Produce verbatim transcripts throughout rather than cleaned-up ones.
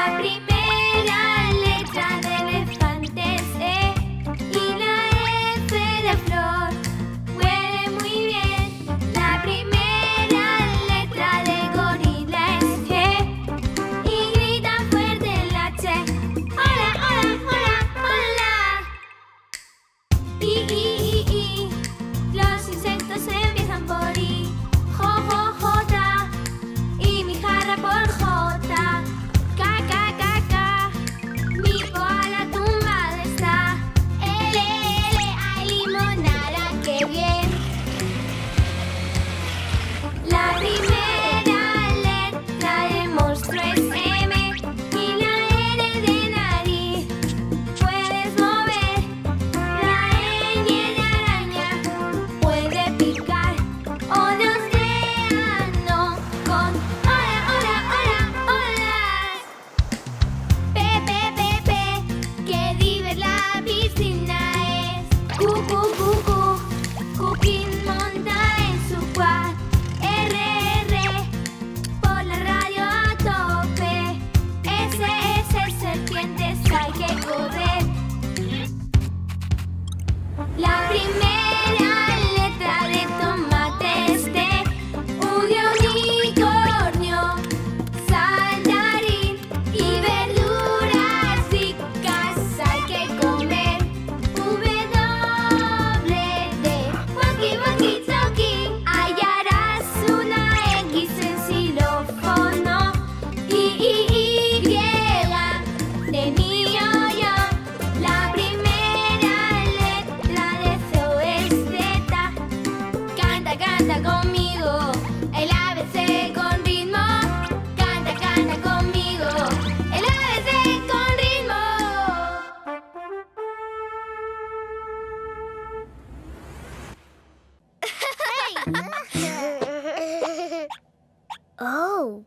Oh.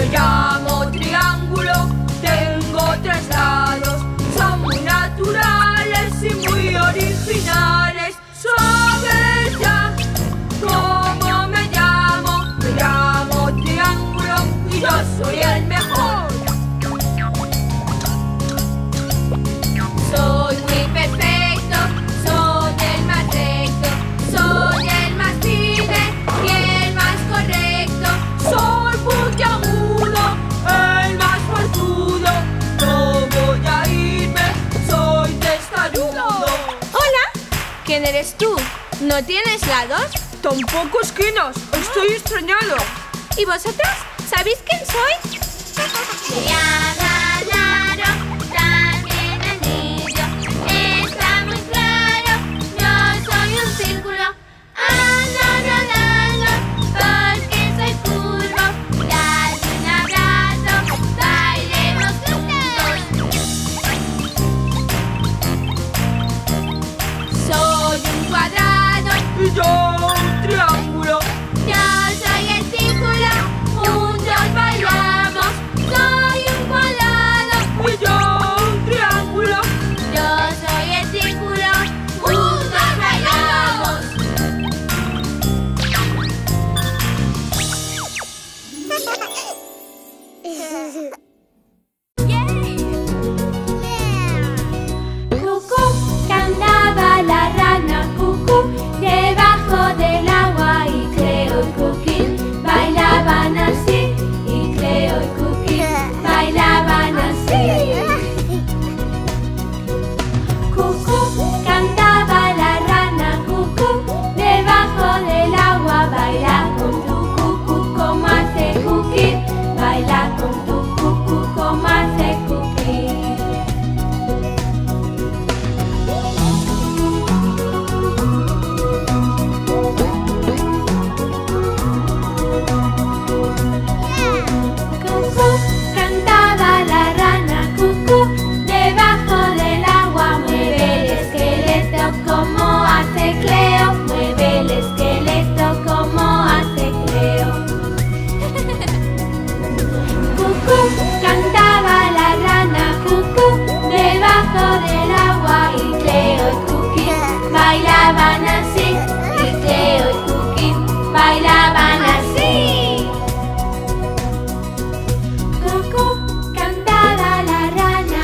llamo triángulo, tengo tres lados, son muy naturales y muy originales. ¿Sabes ya cómo me llamo? Me llamo triángulo y yo soy el mejor. Soy muy perfecto, soy el más recto, soy el más firme y el más correcto. Soy puntiagudo, el más forzudo, no voy a irme, soy testarudo. Hola, ¿quién eres tú? ¿No tienes lados? Tampoco esquinas, estoy extrañado. ¿Y vosotros? ¿Sabéis quién soy? Y yo un triángulo. Yo soy el círculo, juntos bailamos. Soy un cuadrado. Y yo un triángulo. Yo soy el círculo, juntos bailamos. Cucú, cantaba la rana cucú. Debajo del agua y Cleo y Cookie bailaban así, y Cleo y Cookie bailaban así. Cucú, cantaba la rana cucú, debajo del agua baila con tu cucú como hace Cookie, baila con tu cucú como hace Cookie. Cantaba la rana cucú, debajo del agua mueve el esqueleto como hace Cleo, mueve el esqueleto como hace Cleo. Cucú, cantaba la rana cucú, debajo del agua y Cleo y Cookie bailaban así, y Cleo y Cookie bailaban así. Cantaba la rana.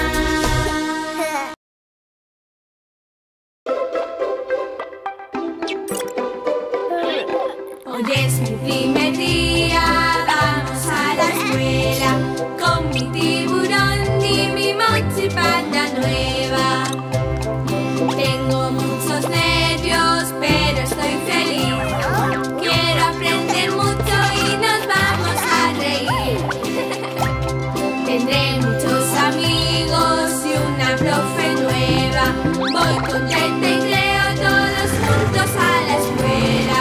Hoy es mi primer día, vamos a la escuela con mi tiburón y mi mochipata nueva. Tengo muchos nervios, pero estoy feliz. Quiero aprender mucho y nos vamos a reír. Tendré muchos amigos y una profe nueva. Voy contenta y creo todos juntos a la escuela.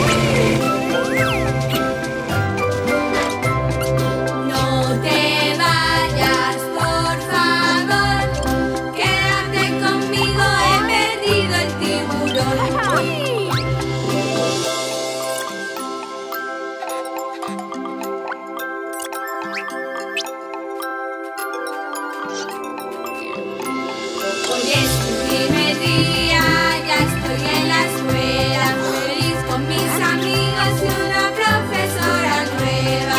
No te vayas, por favor. Quédate conmigo, he perdido el tiburón. Hoy es mi primer día, ya estoy en la escuela, feliz con mis amigos y una profesora nueva.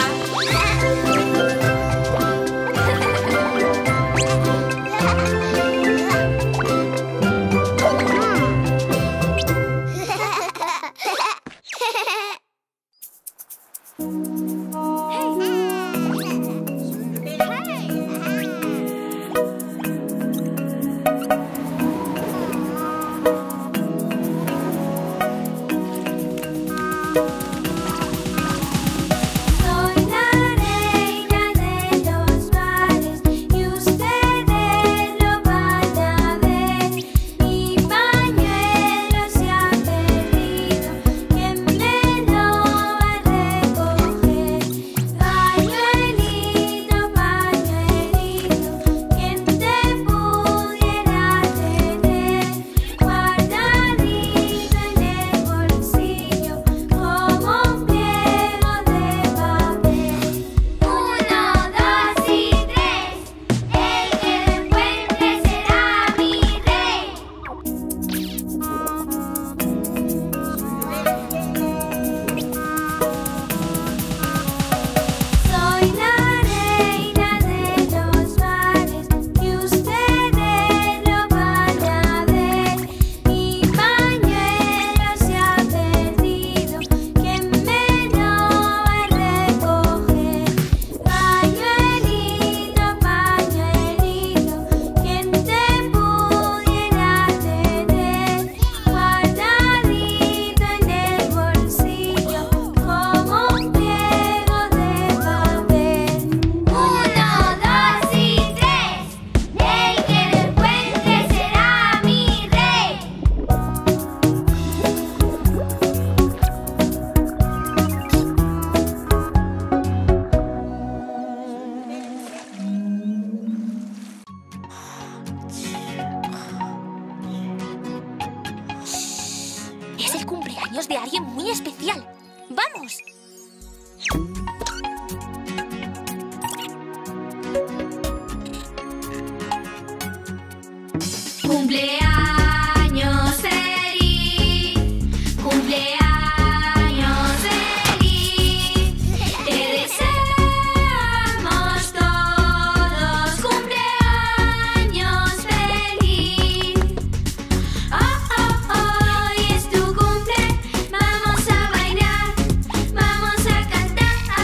Recoger. Cumpleaños feliz, cumpleaños feliz, te deseamos todos cumpleaños feliz. Oh, oh, hoy es tu cumple, vamos a bailar, vamos a cantar.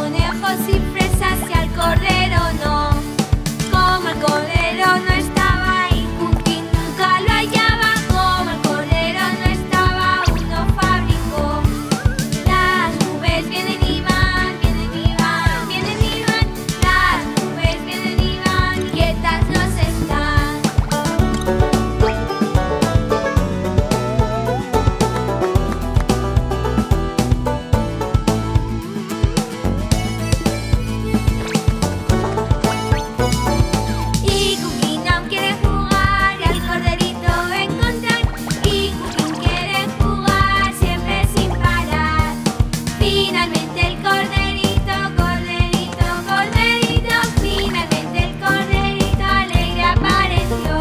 conejos y fresas y al cordero no. Como el cordero no estaba ahí, Cookie nunca lo hallaba. Como el cordero no estaba, uno fabricó. Las nubes vienen y van, vienen y van, vienen y van. Las nubes vienen y van, quietas no están. Y Cookie no quiere jugar y al corderito encontrar. Y Cookie quiere jugar siempre sin parar. Finalmente el corderito, corderito, corderito. Finalmente el corderito alegre apareció.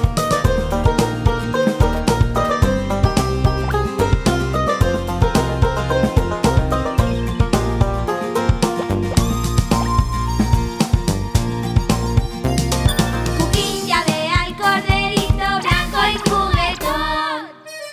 Cookie ya ve al corderito blanco y juguetón.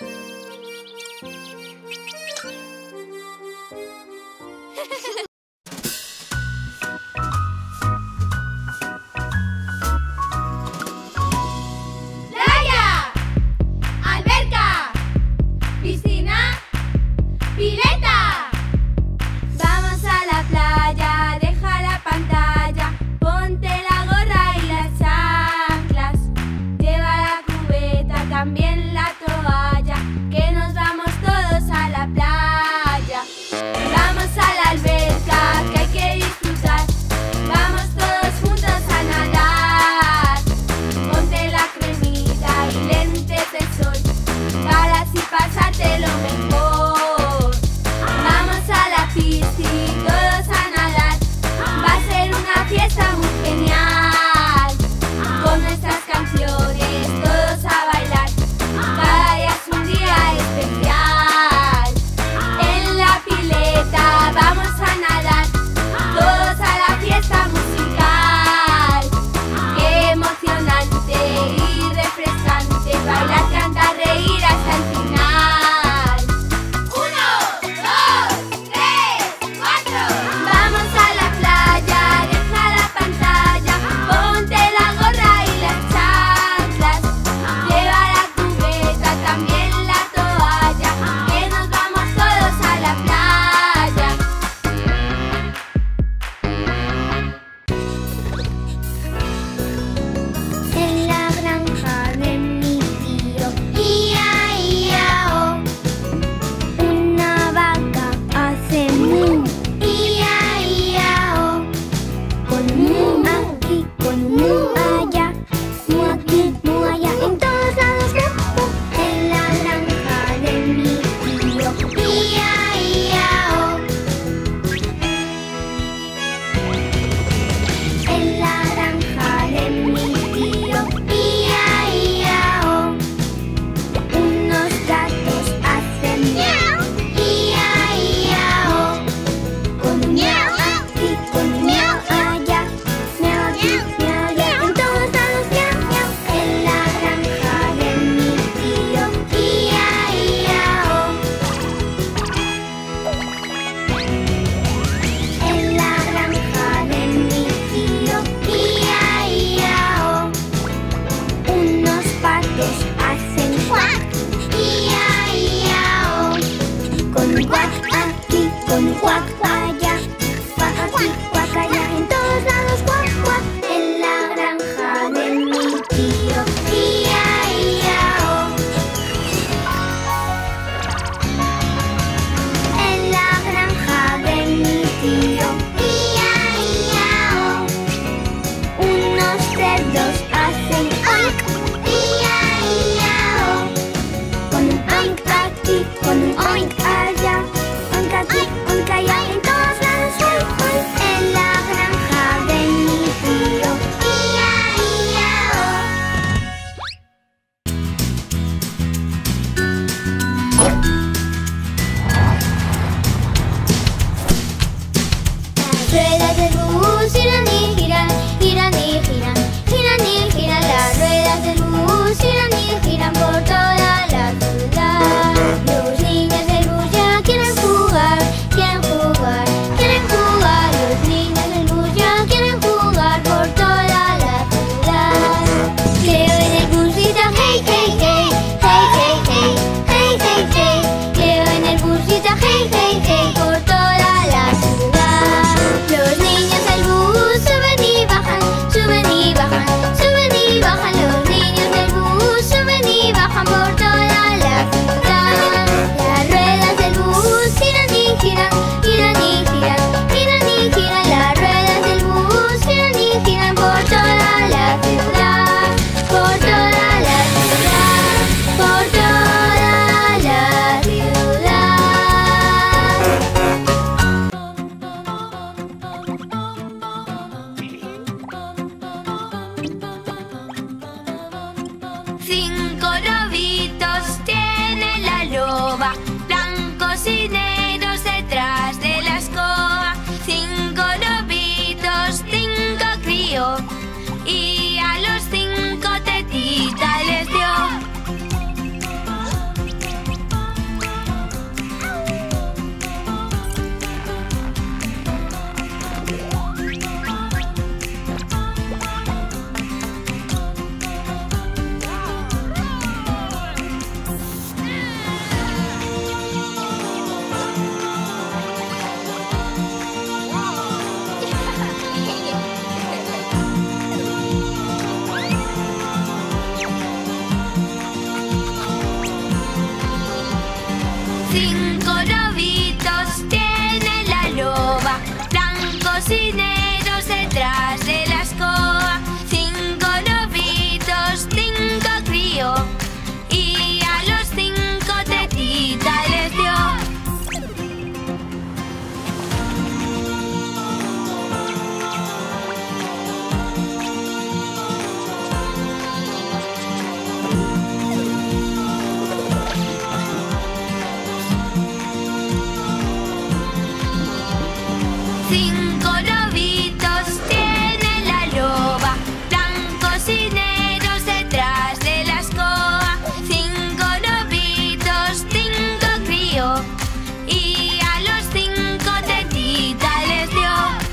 Playa, alberca, piscina, pileta. Vamos a la playa, deja la pantalla, ponte la gorra y las chanclas. Lleva la cubeta, también la toalla, que nos vamos todos a la playa. Vamos a la alberca, que hay que disfrutar. Vamos todos juntos a nadar. Ponte la cremita y lentes de sol, para así pasártelo mejor. Vamos a la piscina, todos a nadar. Va a ser una fiesta muy genial. Con nuestras canciones, todos a bailar. Cada día es un día especial. En la pileta vamos a nadar, todos a la fiesta musical. Qué emocionante y refrescante, bailar, cantar, reír hasta el final. Uno, dos, tres, cuatro. Vamos a la playa, deja la pantalla, ponte la gorra y las chanclas. Lleva la cubeta, también la toalla, que nos vamos todos a la playa. En la granja de mi tío, ia, ia, oh, una vaca hace mu, ia, ia, oh, con mu aquí, con mu allá, mu aquí, mu allá, en todos lados mu, mu. En la granja de mi tío, ia, ia, oh. En la granja de mi tío, ia, ia, oh, unos gatos hacen miau, ia, ia, oh, con un miau aquí, con un miau allá, miau aquí, miau allá, en todos lados miau, miau. En la granja de mi tío, ia, ia, oh. En la granja de mi tío, ia, ia, oh, unos patos hacen cuac, ia, ia, oh, con un cuac aquí, con un cuac allá, cuac aquí, cuac allá, en todos lados cuac, cuac. En la granja de mi tío, ia, ia, oh. En la granja de mi tío, ia, ia, oh, unos cerdos hacen oink, ia, ia, oh, con un oink aquí, con un oink allá, oink aquí, oink allá, en todos lados oink, oink. En la granja de mi tío, ia, ia, oh. Las ruedas del bus giran y giran, giran y giran, giran y giran. Las ruedas del bus giran y giran por toda la ciudad. Los niños del bus ya quieren jugar, quieren jugar, quieren jugar. Cinco lobitos tiene la loba, blancos y negros detrás de la escoba. Cinco lobitos, cinco crió, y a los cinco tetitas les dio. Cinco lobitos tiene la loba, blancos y negros detrás de la escoba. Cinco lobitos, cinco crió, y a los cinco tetitas les dio. Cinco lobitos tiene la loba, blancos y negros detrás de la escoba. Cinco lobitos, cinco crió, y a los cinco tetitas les dio.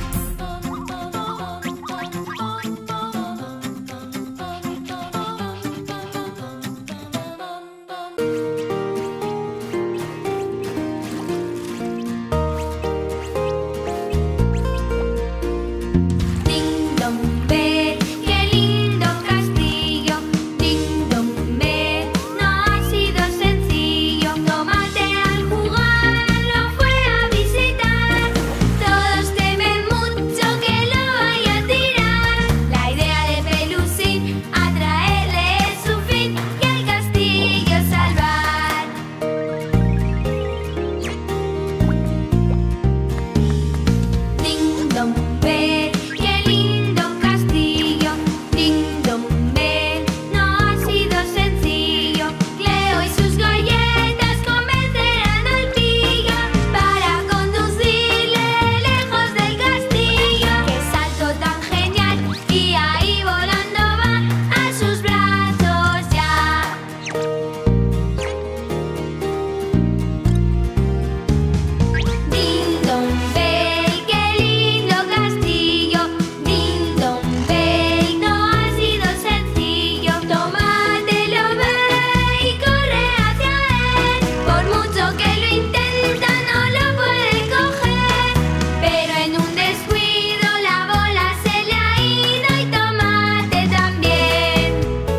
Ding dong bell, qué lindo castillo. Ding dong bell, no ha sido sencillo. Tomate al jugar lo fue a visitar. Todos temen mucho que lo vaya a tirar. La idea de Pelusín, atraerle es su fin y al castillo salvar. Ding dong bell, qué lindo castillo. Ding dong bell, no ha sido sencillo. Cleo y sus galletas convencerán al pillo para conducirle lejos del castillo. ¡Qué salto tan genial! Y ahí volando va a sus brazos ya. Ding dong bell, qué lindo castillo. Ding dong bell, no ha sido sencillo. Tomate lo ve y corre hacia él. Por mucho que lo intenta no lo puede coger. Pero en un descuido la bola se le ha ido y Tomate también.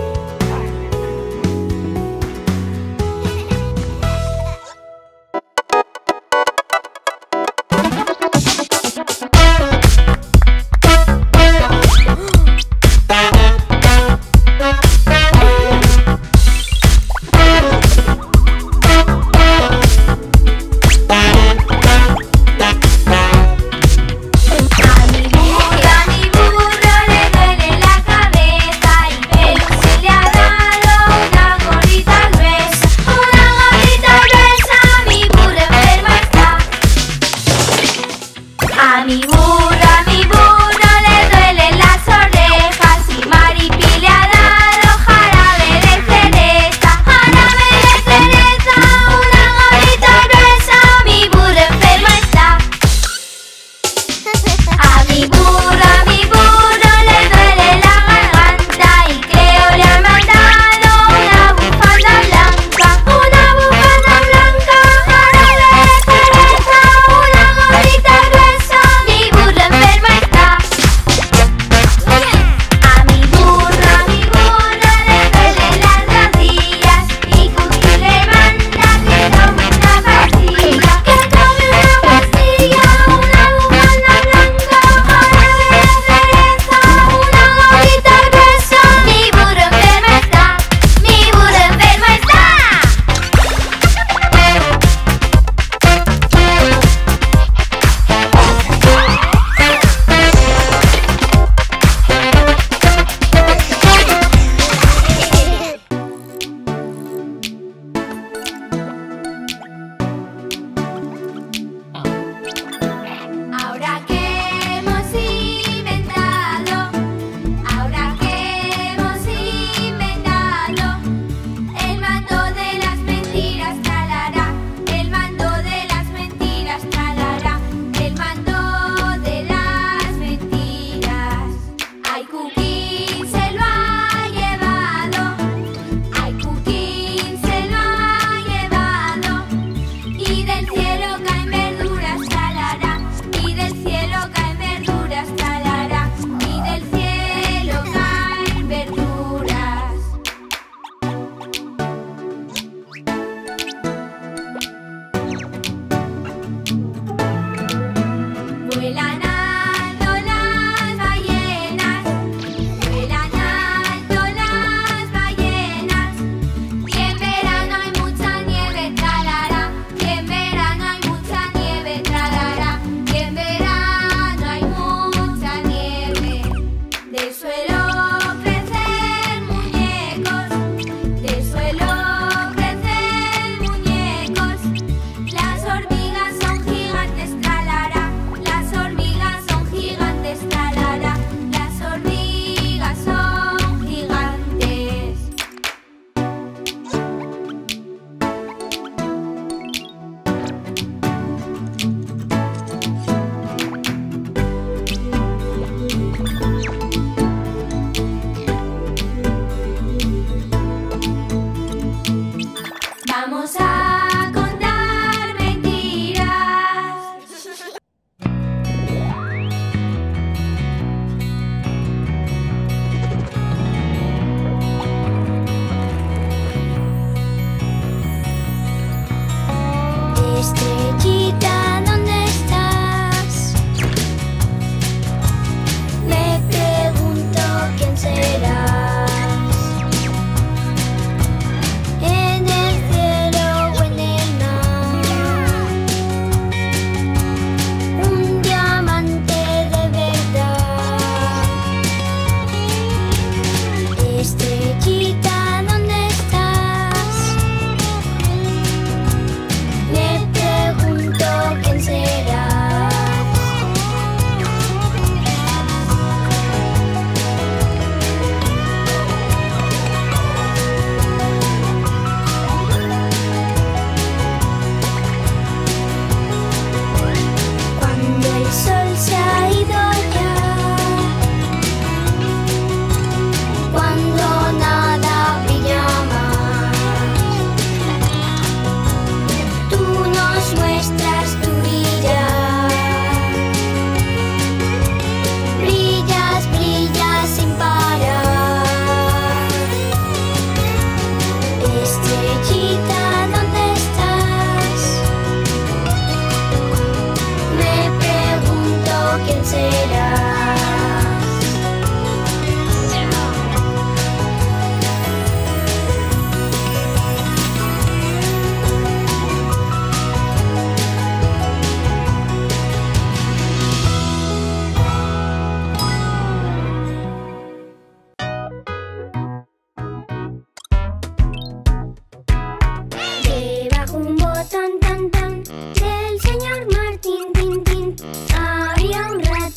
A mi burro, a mi burro le duele la cabeza y Pelusín le ha dado una gorrita gruesa. Una gorrita gruesa, mi burro enfermo está. A mi burro, a mi burro le duelen las orejas y Maripi le ha dado jarabe de cereza. Jarabe de cereza, una gorrita gruesa, mi burro enfermo está. A mi burro, a mi burro le duele la garganta y Cleo le ha mandado una bufanda blanca. Una bufanda blanca, jarabe de cereza, una gorrita gruesa, mi burro enfermo está. A mi burro, a mi burro le duelen las rodillas y Cookie le manda que tome una pastilla. Que tome una pastilla, una bufanda blanca, jarabe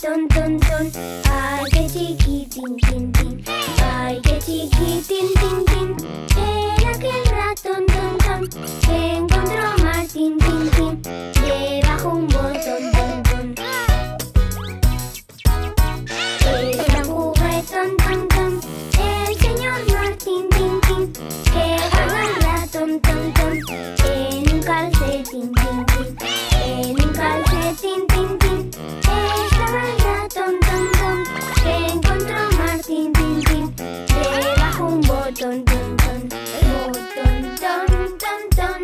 ratón, ton, ton. Ay, qué chiquitín, tin, tin. Ay, qué chiquitín, tin, tin. Era aquel ratón, ton, ton, que encontró a Martín, tin, tin. Debajo un botón, ton, ton. Era un juguetón, ton, ton. El señor Martín, tin, tin. Que guarda el ratón, ton, ton. En un calcetín, tin, tin. En un calcetín, tin, tin. Estaba el ratón, ton, ton. Que encontró a Martín, tin, tin. Debajo un botón, ton, ton. Botón, ton, ton, ton.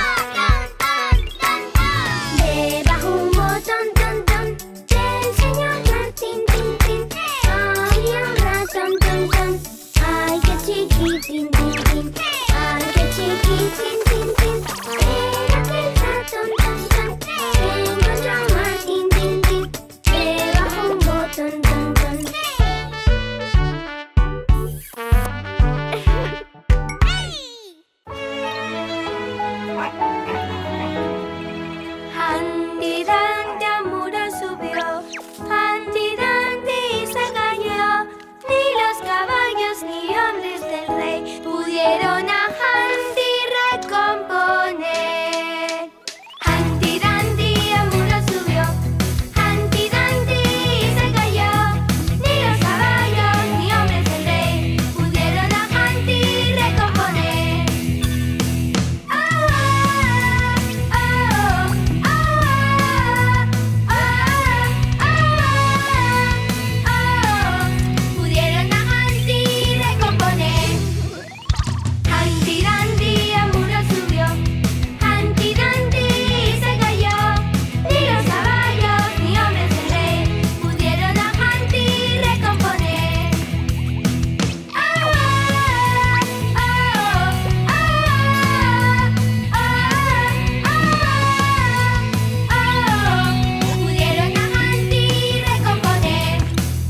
Debajo un botón, ton, ton. Del señor Martín, tin, tin. Había un ratón, ton, ton. Ay, qué chiquitín, tin, tin. Ay, qué chiquitín, tin, tin. Era aquel ratón, ton, ton. Que encontró a Martín, tin, tin. Debajo un botón, ton, ton. Handy Dandy a muro subió, Handy Dandy se cayó. Ni los caballos ni hombres del rey pudieron a Handy recomponer. Handy Dandy a muro subió, Handy Dandy se cayó. Ni los caballos ni hombres del rey pudieron a Handy recomponer. Oh, oh, oh, oh, oh, oh, oh. Pudieron a Handy recomponer. Handy Dandy a muro subió, Handy Dandy se cayó. Ni los caballos ni hombres del rey pudieron a Handy recomponer. Oh, oh, oh, oh, oh, oh. Pudieron a Handy recomponer.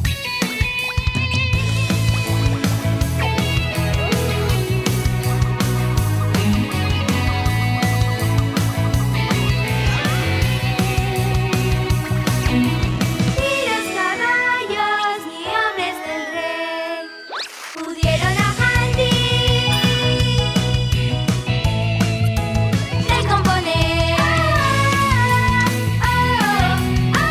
Ni los caballos ni hombres del rey pudieron a Handy recomponer. Oh, oh, oh,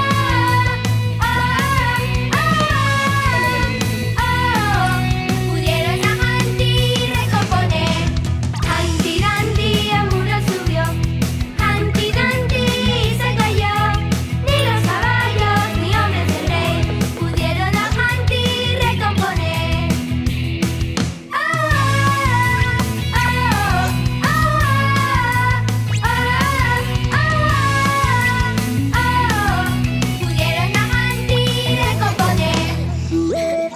oh, oh. Pudieron a Handy recomponer. Handy Dandy a muro subió, Handy Dandy se cayó. Ni los caballos ni hombres del rey pudieron a Handy recomponer. Oh, oh, oh, oh, oh, oh. Pudieron a Handy recomponer.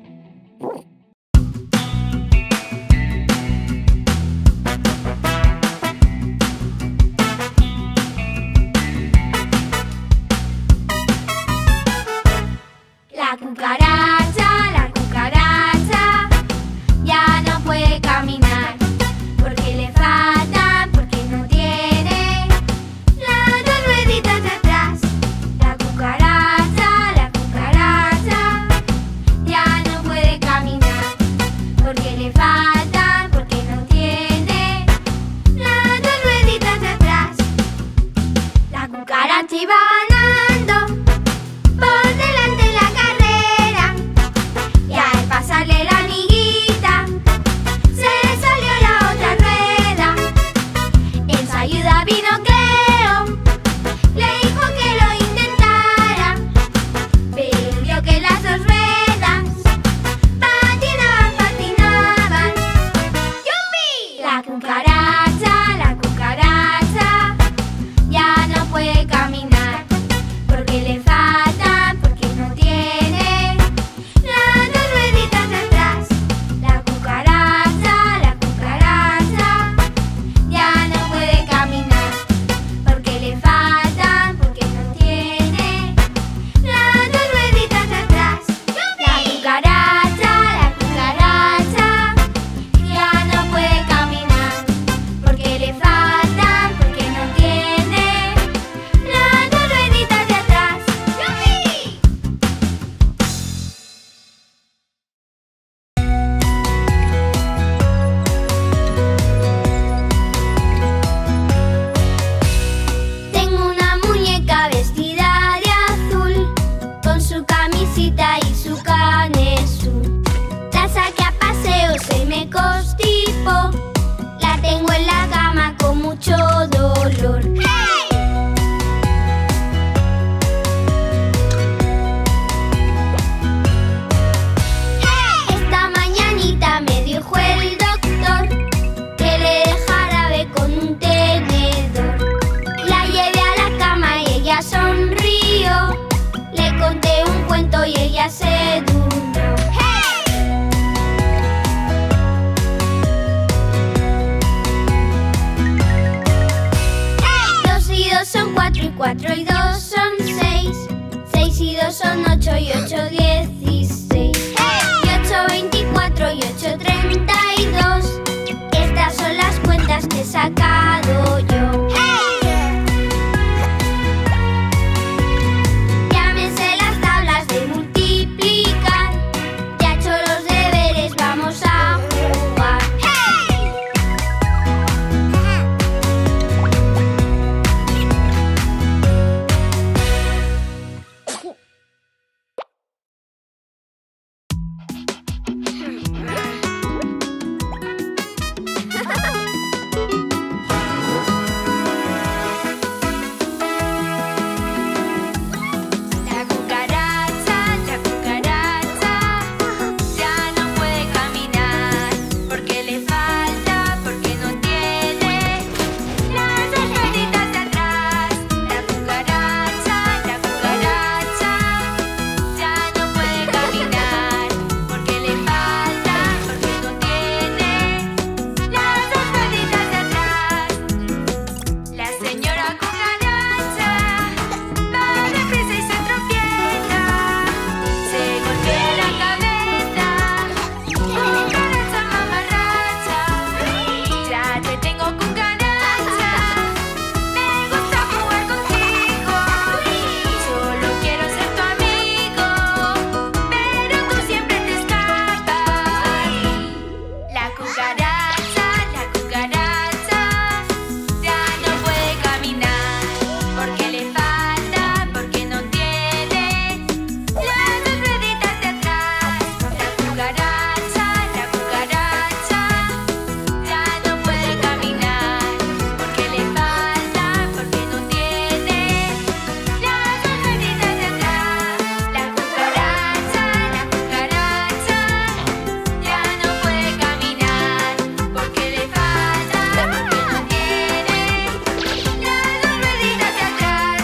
La cucaracha, la cucaracha, ya no puede caminar, porque le faltan, porque no tiene las dos rueditas de atrás. La cucaracha, la cucaracha, ya no puede caminar, porque le faltan, porque no tiene las dos rueditas de atrás. La cucaracha iba ganando por delante la carrera, con su camisita y su canesú. La saqué a paseo, se me constipó. La tengo en la cama con mucho dolor. ¡Hey! ¡Hey! Esta mañanita me dijo el doctor que le dejara ver con un tenedor. La llevé a la cama y ella sonrió. Le conté un cuento y ella se durmió. ¡Hey! ¡Hey! Dos y dos son cuatro y cuatro y dos son seis. Seis y dos son ocho y ocho dieciséis. ¡Hey! Y ocho veinticuatro y ocho treinta y dos. Estas son las cuentas que he sacado yo. ¡Hey! Ya me sé las tablas de multiplicar. Ya he hecho los deberes, vamos a jugar. ¡Hey! La cucaracha, la cucaracha, ya no puede caminar porque le falta, porque no tiene las dos patitas de atrás. La cucaracha, la cucaracha, ya no puede caminar porque le falta, porque no tiene las dos patitas de atrás. La señora cucaracha va deprisa y se tropieza, se golpea la cabeza. Cucaracha mamarracha, ya te tengo cucaracha. Me gusta jugar contigo, solo quiero ser tu amigo, pero tú siempre te escapas. La cucaracha, la cucaracha, ya no puede caminar porque le falta, porque no tiene las dos rueditas de atrás. La cucaracha, la cucaracha, ya no puede caminar porque le falta, porque no tiene las dos rueditas de atrás. La cucaracha, la cucaracha, ya no puede caminar porque le falta, porque no tiene las dos rueditas de atrás.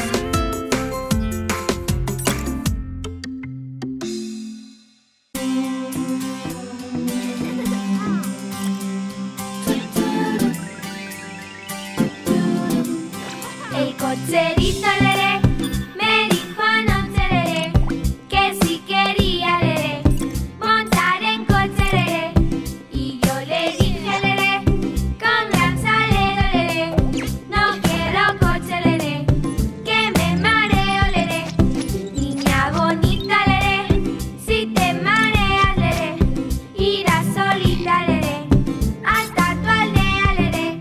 El cocherito leré me dijo anoche leré que si quería leré montar en coche leré. Y yo le dije leré con gran salero leré, no quiero coche leré, que me mareo leré. Niña bonita leré, si te mareas leré, irás solita leré hasta tu aldea leré.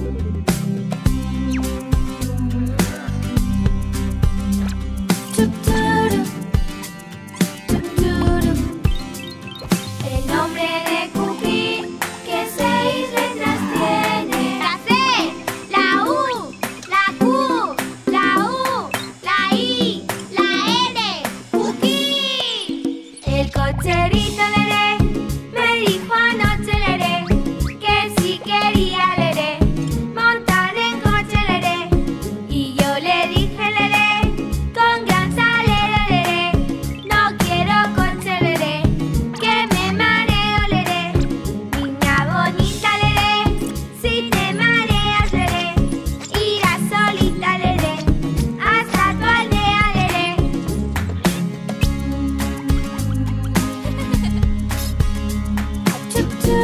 Tuturu, tuturu. El nombre de Cookie, que seis letras tiene. La C, la U, la Q, la U, la I, la N. Cookie. El cocherito leré me dijo anoche leré que si quería leré montar en coche leré. Y yo le dije leré con gran salero leré, no quiero coche leré, que me mareo leré. Niña bonita leré, si te mareas leré, irás solita leré hasta tu aldea leré. Tup, tup.